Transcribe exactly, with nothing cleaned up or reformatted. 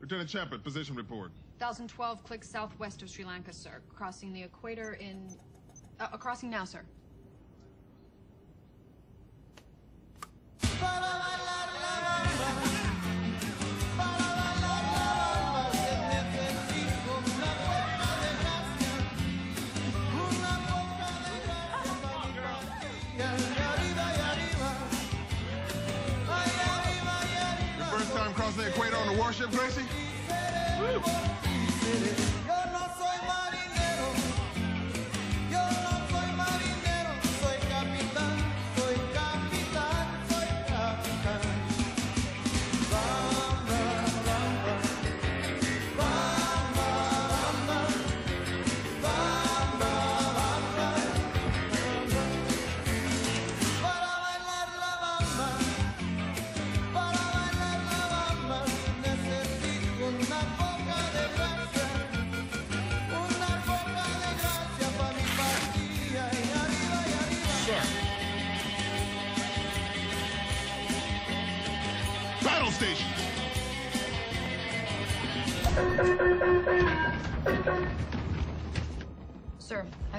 Lieutenant Shepard, position report. one thousand twelve clicks southwest of Sri Lanka, sir. Crossing the equator in... Uh, uh, crossing now, sir. The equator on the warship, Gracie? Woo. Battle station. Sir.